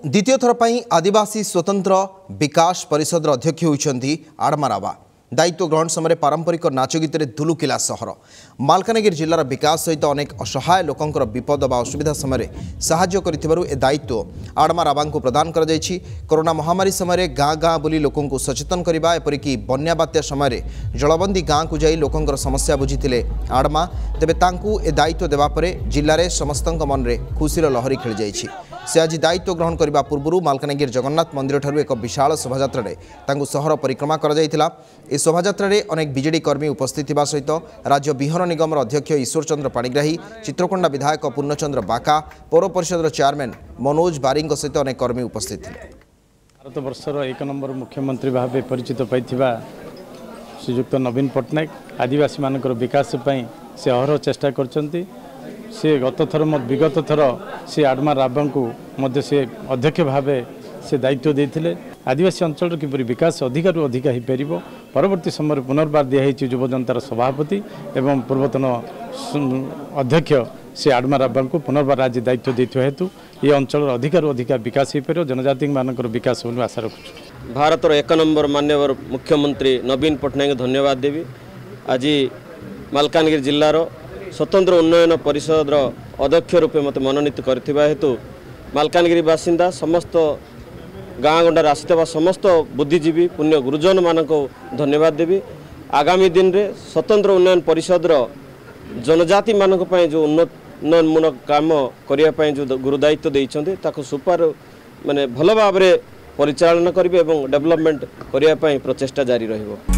द्वितीय थर पर आदिवासी स्वतंत्र विकास परिषद अध्यक्ष होती आड़मा रावा। दायित्व ग्रहण समय पारंपरिक नाच गीत दुलुकिला सहर। मालकानगिरी जिलार विकास सहित अनेक असहाय लोकंकर विपद व असुविधा समय साहाय्य करिथिबारु ए दायित्व आड़मा रावा को प्रदान कर जायछि। कोरोना महामारी समय गाँ गाँ बुली लोकंकु सचेतन करबा एपरिकी बन्या बात्या समय जलबंदी गाँ को जाई लोकंकर समस्या बुझिथिले आड़मा। तेबे तांकु ए दायित्व देबा परे जिल्लारे समस्तंक मनरे खुशीर लहरी खेली जायछि। से आज दायित्व ग्रहण करने पूर्व मालकानगिरी जगन्नाथ मंदिर ठारू एक विशाल शोभायात्रा सहर परिक्रमा कर शोभायात्रा अनेक बीजेडी कर्मी उपस्थित होगा सहित राज्य विहर निगम अध्यक्ष ईश्वर चंद्र पाणिग्राही, चित्रकोंडा विधायक पूर्णचंद्र बाका, पौर परिषद चेयरमैन मनोज बारी सहित अनेक कर्मी उपस्थित थे। भारत वर्षर 1 नंबर मुख्यमंत्री भाव परिचित पाइथिबा श्रीजुक्त नवीन पट्टनायक आदिवासी मानकर विकास से अहरह चेष्टा करछंती। से गत थर विगत थर से आड़मा रावा को मध्य से अध्यक्ष भाव से दायित्व देते। आदिवासी अंचल किपर विकास अधिक अधिक हो पार। परवर्ती समय पुनर्बार दिखाई युव जनतार सभापति एवं पूर्वतन अध्यक्ष से आड़मा रावा को पुनर्बार आज दायित्व देते हेतु ये अंचल अधिक अधिक विकास हो पार, जनजाति मानकर विकास हो आशा रखुँ। भारतर 1 नंबर माननीय मुख्यमंत्री नवीन पट्टनायक धन्यवाद देवी। आज मालकानगिरी जिलार स्वतंत्र उन्नयन परिषद अध्यक्ष रूपे मत मनोनीत करथिबा हेतु मालकानगिरी बासिंदा समस्त गाँ गंडार आसुवा समस्त बुद्धिजीवी पुण्य गुरुजन मानक धन्यवाद देवी। आगामी दिन रे स्वतंत्र उन्नयन परिषद जनजाति मानक पय जो उन्नयनमूलक काम करिया पय जो गुरुदायित्व देइछन्ते ताको सुपर माने भल भाव परिचालन करिवे एवं डेवलपमेंट करिया पय प्रचेष्टा जारी रहिबो।